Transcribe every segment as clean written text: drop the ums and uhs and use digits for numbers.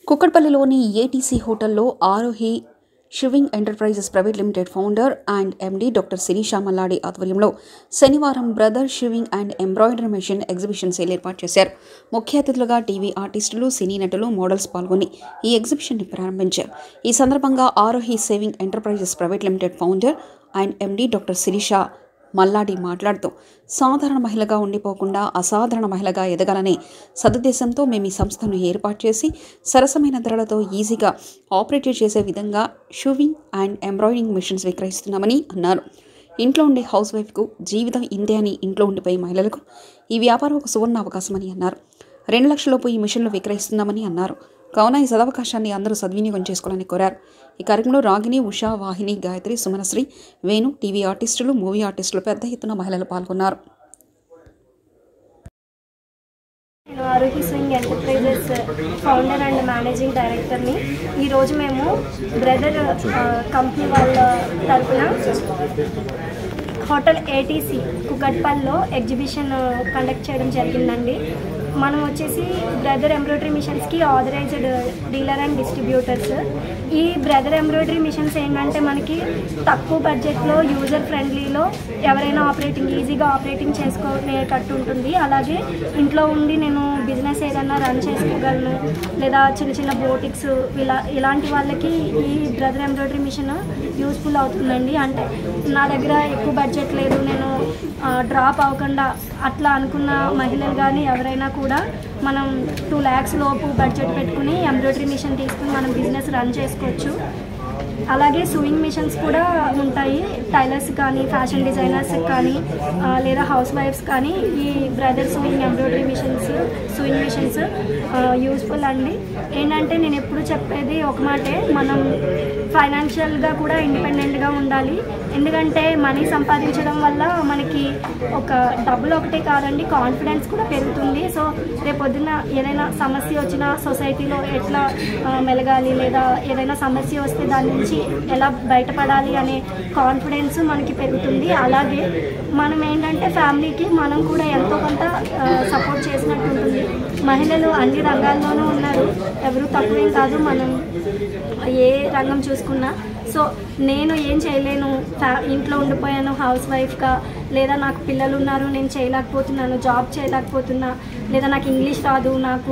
కుక్కట్పల్లిలోని ATC హోటల్లో Arohi sewing enterprises private limited founder and MD doctor Sirisha Malladi ఆధ్వర్యంలో శనివారం Brother sewing and embroidery machine exhibition sale ఏర్పాటు చేశారు. ముఖ్య అతిథులుగా టీవీ ఆర్టిస్టులు, సినీ నటులు, మోడల్స్ పాల్గొని ఈ ఎగ్జిబిషన్ని ప్రారంభించారు. ఈ సందర్భంగా Arohi sewing enterprises private limited founder and MD doctor Sirisha Malladi మాట్లాడుతూ, సాధారణ మహిళగా ఉండిపోకుండా అసాధారణ మహిళగా ఎదగాలనే సదుద్దేశంతో మేము ఈ సంస్థను ఏర్పాటు చేసి సరసమైన ధరలతో ఈజీగా ఆపరేట్ చేసే విధంగా షూవింగ్ అండ్ ఎంబ్రాయిడింగ్ మిషన్స్ విక్రయిస్తున్నామని అన్నారు. ఇంట్లో ఉండే హౌస్ వైఫ్కు జీవితం ఇంతే అని ఇంట్లో ఉండిపోయే మహిళలకు ఈ వ్యాపారం ఒక సువర్ణ అవకాశమని అన్నారు. 2 లక్షలలోపు ఈ మిషన్లు విక్రయిస్తున్నామని అన్నారు. కావున ఈ సదవకాశాన్ని అందరూ సద్వినియోగం చేసుకోవాలని కోరారు. ఈ కార్యక్రమంలో రాగిణి, ఉషా, వాహిని, గాయత్రి, సుమనశ్రీ, వేణు, టీవీ ఆర్టిస్టులు, మూవీ ఆర్టిస్టులు పెద్ద ఎత్తున మహిళలు పాల్గొన్నారు. నేను Arohi sewing enterprises founder and managing డైరెక్టర్ని. ఈరోజు మేము బ్రదర్ కంపెనీ వాళ్ళ తరఫున హోటల్ ఏటీసీ కుక్కట్పల్లిలో ఎగ్జిబిషన్ కండక్ట్ చేయడం జరిగిందండి. మనం వచ్చేసి బ్రదర్ ఎంబ్రాయిడరీ మిషన్స్కి ఆథరైజ్డ్ డీలర్ అండ్ డిస్ట్రిబ్యూటర్స్. ఈ బ్రదర్ ఎంబ్రాయిడరీ మిషన్స్ ఏంటంటే మనకి తక్కువ బడ్జెట్లో యూజర్ ఫ్రెండ్లీలో ఎవరైనా ఈజీగా ఆపరేటింగ్ చేసుకునేటట్టు ఉంటుంది. అలాగే ఇంట్లో ఉండి నేను బిజినెస్ ఏదైనా రన్ చేసుకోగలను, లేదా చిన్న చిన్న బోటిక్స్ ఇలాంటి వాళ్ళకి ఈ బ్రదర్ ఎంబ్రాయిడరీ మిషన్ యూస్ఫుల్ అవుతుందండి. అంటే నా దగ్గర ఎక్కువ బడ్జెట్ లేదు, నేను డ్రాప్ అవ్వకుండా అట్లా అనుకున్న మహిళలు కానీ ఎవరైనా కూడా మనం 2 lakhs లోపు బడ్జెట్ పెట్టుకుని ఎంబ్రాయిడరీ మిషన్ తీసుకుని మనం బిజినెస్ రన్ చేసుకోవచ్చు. అలాగే సూయింగ్ మిషన్స్ కూడా ఉంటాయి. టైలర్స్ కానీ, ఫ్యాషన్ డిజైనర్స్ కానీ, లేదా హౌస్ వైఫ్స్ కానీ ఈ Brother sewing embroidery sewing machines useful అండి. ఏంటంటే నేను ఎప్పుడు చెప్పేది ఒక మాటే, మనం ఫైనాన్షియల్గా కూడా ఇండిపెండెంట్గా ఉండాలి. ఎందుకంటే మనీ సంపాదించడం వల్ల మనకి ఒక డబ్బులు ఒకటే కాదండి, కాన్ఫిడెన్స్ కూడా పెరుగుతుంది. సో రేపొద్దున ఏదైనా సమస్య వచ్చినా సొసైటీలో ఎట్లా మెలగాలి, లేదా ఏదైనా సమస్య వస్తే దాని నుంచి ఎలా బయటపడాలి అనే కాన్ఫిడెన్స్ మనకి పెరుగుతుంది. అలాగే మనం ఏంటంటే ఫ్యామిలీకి మనం కూడా ఎంతో కొంత సపోర్ట్ చేసినట్టు ఉంటుంది. మహిళలు అన్ని రంగాల్లోనూ ఉన్నారు, ఎవరు తక్కువేం కాదు, మనం ఏ రంగం చూసుకున్నా. సో నేను ఏం చేయలేను, ఇంట్లో ఉండిపోయాను హౌస్ వైఫ్గా, లేదా నాకు పిల్లలు ఉన్నారు నేను చేయలేకపోతున్నాను, జాబ్ చేయలేకపోతున్నా, లేదా నాకు ఇంగ్లీష్ రాదు, నాకు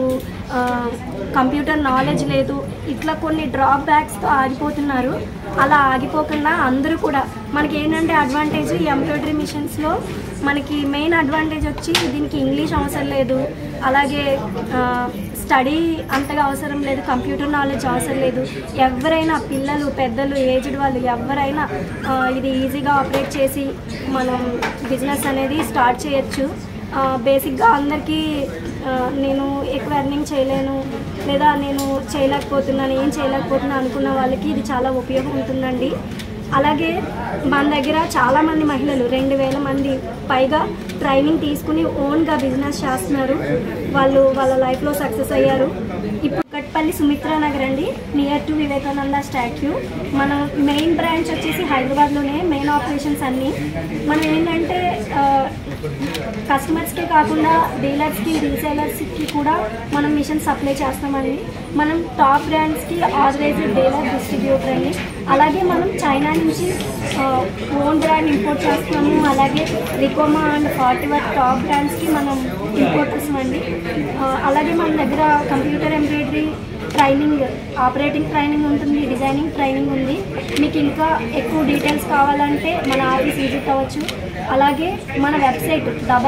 కంప్యూటర్ నాలెడ్జ్ లేదు, ఇట్లా కొన్ని డ్రాప్ బ్యాక్స్తో ఆగిపోతున్నారు. అలా ఆగిపోకుండా అందరూ కూడా మనకి ఏంటంటే అడ్వాంటేజ్ ఈ ఎంబ్రాయిడరీ మిషన్స్లో మనకి మెయిన్ అడ్వాంటేజ్ వచ్చి దీనికి ఇంగ్లీష్ అవసరం లేదు, అలాగే స్టడీ అంతగా అవసరం లేదు, కంప్యూటర్ నాలెడ్జ్ అవసరం లేదు. ఎవరైనా పిల్లలు, పెద్దలు, ఏజ్డ్ వాళ్ళు ఎవరైనా ఇది ఈజీగా ఆపరేట్ చేసి మనం బిజినెస్ అనేది స్టార్ట్ చేయొచ్చు. బేసిక్గా అందరికీ నేను ఎక్కువ ఎర్నింగ్ చేయలేను, లేదా నేను చేయలేకపోతున్నాను, ఏం చేయలేకపోతున్నా అనుకున్న వాళ్ళకి ఇది చాలా ఉపయోగం ఉంటుందండి. అలాగే మన దగ్గర చాలామంది మహిళలు 2000 మంది పైగా ట్రైనింగ్ తీసుకుని ఓన్గా బిజినెస్ చేస్తున్నారు. వాళ్ళు వాళ్ళ లైఫ్లో సక్సెస్ అయ్యారు. ఇప్పుడు కుక్కట్పల్లి సుమిత్రా నగర్ అండి, నియర్ టు వివేకానంద స్టాట్యూ. మన మెయిన్ బ్రాంచ్ వచ్చేసి హైదరాబాద్లోనే మెయిన్ ఆపరేషన్స్ అన్నీ. మనం ఏంటంటే కస్టమర్స్కే కాకుండా డీలర్స్కి, రీసేలర్స్కి కూడా మనం మిషన్ సప్లై చేస్తామండి. మనం టాప్ బ్రాండ్స్కి ఆథరైజ్డ్ డీలర్, డిస్ట్రిబ్యూటర్ అండి. అలాగే మనం చైనా నుంచి ఓన్ బ్రాండ్ ఇంపోర్ట్ చేస్తున్నాము. అలాగే రికోమా అండ్ 40 Watt టాప్ బ్రాండ్స్కి మనం ఇంపోర్టర్స్ అండి. అలాగే మన దగ్గర computer embroidery training, operating training ఉంటుంది, డిజైనింగ్ ట్రైనింగ్ ఉంది. మీకు ఇంకా ఎక్కువ డీటెయిల్స్ కావాలంటే మన ఆఫీస్ విజిట్ అవ్వచ్చు. అలాగే మన వెబ్సైట్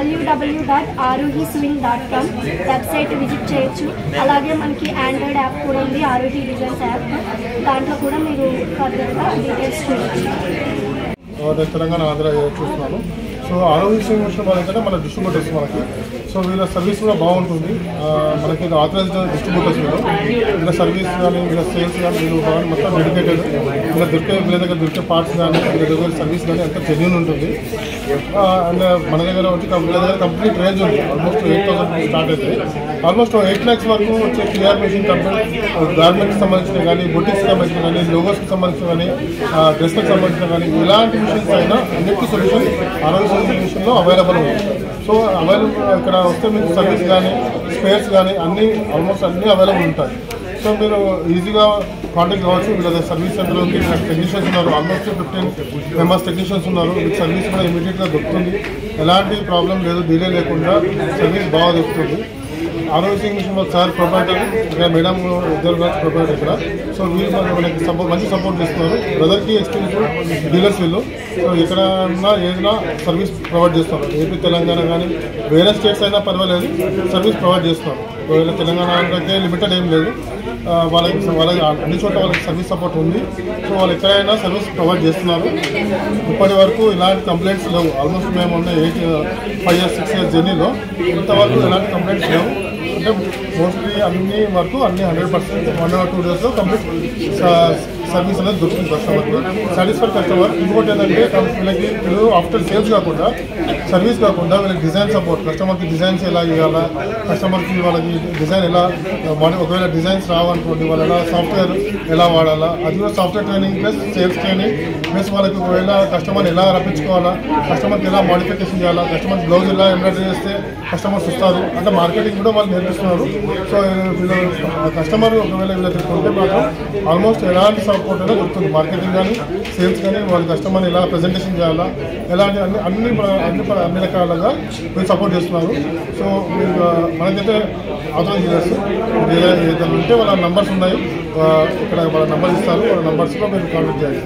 www.arohiswing.com వెబ్సైట్ విజిట్ చేయొచ్చు. అలాగే మనకి ఆండ్రాయిడ్ యాప్ కూడా ఉంది, ఆరోహి డిజైన్స్ యాప్. దాంట్లో కూడా మీరు ఫర్దర్గా డీటెయిల్స్ చూడవచ్చు. తెలంగాణ, ఆంధ్ర చూస్తున్నాను. సో ఆరోహి షివింగ్ మిషన్ వాళ్ళంటే మన డిస్ట్రిబ్యూటర్స్ మనకి. సో వీళ్ళ సర్వీస్ కూడా బాగుంటుంది. మనకి ఆథరైజ్డ్ డిస్ట్రిబ్యూటర్స్ వీళ్ళ సర్వీస్ కానీ, వీళ్ళ సేల్స్ కానీ, వీళ్ళు మొత్తం డెడికేటెడ్. వీళ్ళ దగ్గర దొరికే పార్ట్స్ కానీ, వీళ్ళ దగ్గర సర్వీస్ కానీ అంతా జెన్యూన్ ఉంటుంది. అండ్ మన దగ్గర వచ్చి వీళ్ళ దగ్గర కంప్లీట్ రేంజ్ ఉంది. ఆల్మోస్ట్ 8,000 స్టార్ట్ అవుతాయి. ఆల్మోస్ట్ 8 lakhs వరకు వచ్చే పిఆర్ మిషన్ కంపెనీ గార్మెంట్కి సంబంధించిన కానీ, బొటిక్స్కి సంబంధించిన కానీ, లోగోస్కి సంబంధించిన కానీ, డ్రెస్కి సంబంధించిన కానీ, ఇలాంటి మిషన్స్ అయినా అన్నిటి సొల్యూషన్ ఆరోహి షివింగ్ మిషన్లో అవైలబుల్ ఉంది. సో అవైలబుల్ ఇక్కడ వస్తే మీకు సర్వీస్ కానీ, స్పేర్స్ కానీ అన్నీ ఆల్మోస్ట్ అన్నీ అవైలబుల్ ఉంటాయి. సో మీరు ఈజీగా కాంటాక్ట్ కావచ్చు. వీళ్ళ సర్వీస్ సెంటర్ ఉంది, టెక్నీషియన్స్ ఉన్నారు, ఆల్మోస్ట్ 15 మెంబర్స్ టెక్నీషియన్స్ ఉన్నారు. మీకు సర్వీస్ కూడా ఇమీడియట్గా దొరుకుతుంది. ఎలాంటి ప్రాబ్లం లేదు, డిలే లేకుండా సర్వీస్ బాగా దొరుకుతుంది. ఆరోగ్య మిషన్ సార్ ప్రొపరేటర్, ఇక్కడ మేడం ఇద్దరు ప్రొపరేటర్ ఇక్కడ. సో వీళ్ళు మనకి మంచి సపోర్ట్ చేస్తున్నారు. బ్రదర్కి ఎక్స్పీరియన్స్ డీలర్స్ వీళ్ళు. సో ఎక్కడ ఉన్నా ఏదైనా సర్వీస్ ప్రొవైడ్ చేస్తున్నారు. ఏపీ తెలంగాణ కానీ వేరే స్టేట్స్ అయినా పర్వాలేదు, సర్వీస్ ప్రొవైడ్ చేస్తున్నారు. ఒకవేళ తెలంగాణ అంటే లిమిటెడ్ ఏం లేదు, వాళ్ళకి అన్ని చోట్ల వాళ్ళకి సర్వీస్ సపోర్ట్ ఉంది. సో వాళ్ళు ఎక్కడైనా సర్వీస్ ప్రొవైడ్ చేస్తున్నారు. ఇప్పటి వరకు ఇలాంటి కంప్లైంట్స్ లేవు. ఆల్మోస్ట్ మేము ఉన్న 5 years 6 years జర్నీలో ఇంతవరకు ఎలాంటి కంప్లైంట్స్ లేవు. అంటే మోస్ట్లీ అన్ని వరకు అన్ని 100% 1 or 2 days కంప్లీట్ సర్వీస్ అనేది దొరుకుతుంది కస్టమర్కి. Satisfied customer. ఇంకోటి ఏంటంటే వీళ్ళకి ఆఫ్టర్ సేల్స్ కాకుండా, సర్వీస్ కాకుండా వీళ్ళకి డిజైన్ సపోర్ట్, కస్టమర్కి డిజైన్స్ ఎలా ఇవ్వాలా, కస్టమర్కి వాళ్ళకి డిజైన్ ఎలా, ఒకవేళ డిజైన్స్ రావనుకోండి వాళ్ళు ఎలా సాఫ్ట్వేర్ ఎలా వాడాలా, అది కూడా software training plus sales training plus వాళ్ళకి ఒకవేళ కస్టమర్ ఎలా రప్పించుకోవాలా, కస్టమర్కి ఎలా మోడిఫికేషన్ చేయాలా, కస్టమర్ బ్లౌజ్ ఎలా ఎంబ్రాయిడరీ చేస్తే కస్టమర్స్ వస్తారు అంటే మార్కెటింగ్ కూడా వాళ్ళు నేర్పిస్తున్నారు. సో వీళ్ళు కస్టమర్ ఒకవేళ వీళ్ళకి కొంటే మాత్రం ఆల్మోస్ట్ ఎలాంటి సపోర్ట్ అయినా దొరుకుతుంది. మార్కెటింగ్ కానీ సేల్స్ కానీ వాళ్ళ కస్టమర్ని ఎలా ప్రజెంటేషన్ చేయాలా, ఎలాంటి అన్ని రకాలుగా మీరు సపోర్ట్ చేస్తున్నారు. సో మీరు మనకైతే ఆథరైజ్ డీలర్స్ ఏదైనా ఉంటే వాళ్ళ నంబర్స్ ఉన్నాయి, ఇక్కడ వాళ్ళ నంబర్ ఇస్తారు. వాళ్ళ నంబర్స్లో మీరు కాంటాక్ట్ చేయాలి.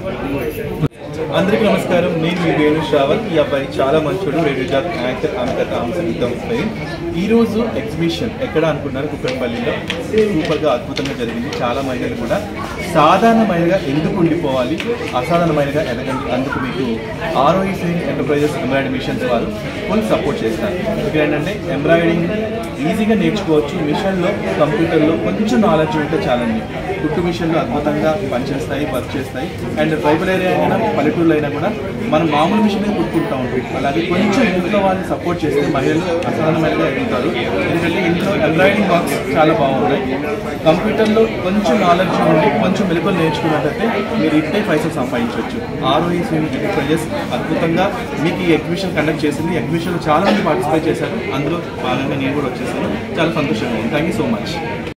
అందరికీ నమస్కారం. నేను మీ వేణు శ్రావణ్. ఈ అబ్బాయి చాలా మంచోడు, రేడియో జాబ్ యాంకర్ అమిత వస్తాయి. ఈరోజు ఎగ్జిబిషన్ ఎక్కడ అనుకున్నారు, కుక్కడపల్లిలో సూపర్గా అద్భుతంగా జరిగింది. చాలా మహిళలు కూడా సాధారణమైనగా ఎందుకు ఉండిపోవాలి, అసాధారణమైనగా ఎదగండి, అందుకు మీకు Arohi sewing enterprises embroidery machines వారు ఫుల్ సపోర్ట్ చేస్తారు. ఇక్కడ ఏంటంటే ఎంబ్రాయిడరింగ్ ఈజీగా నేర్చుకోవచ్చు. మిషన్లో కంప్యూటర్లో కొంచెం నాలెడ్జ్ ఉంటే చాలండి. కుట్టు మిషన్లు అద్భుతంగా పనిచేస్తాయి, వర్క్ చేస్తాయి. అండ్ ట్రైబల్ ఏరియా అయినా పల్లెటూరులో అయినా కూడా మనం మామూలు మిషన్ మీద కుట్టుకుంటూ ఉంటాం. అలాగే కొంచెం ఇంట్లో వాళ్ళని సపోర్ట్ చేస్తే మహిళలు అసాధారణమైనగా ఎదుగుతారు. ఎందుకంటే ఇంట్లో ఎంబ్రాయిడరింగ్ బాక్స్ చాలా బాగుంటాయి. కంప్యూటర్లో కొంచెం నాలెడ్జ్ ఉండి కొంచెం మెలకువలు నేర్చుకున్నట్లయితే మీరు ఇట్టే పైసలు సంపాదించవచ్చు. ఆర్ఓఈ స్వింగ్ ఎంటర్ప్రైజెస్ అద్భుతంగా మీకు ఈ ఎగ్జిబిషన్ కండక్ట్ చేసింది. ఎగ్జిబిషన్లో చాలా మంది పార్టిసిపేట్ చేశారు. అందులో భాగంగా నేను కూడా వచ్చేసాను. చాలా సంతోషంగా ఉంది. Thank you so much.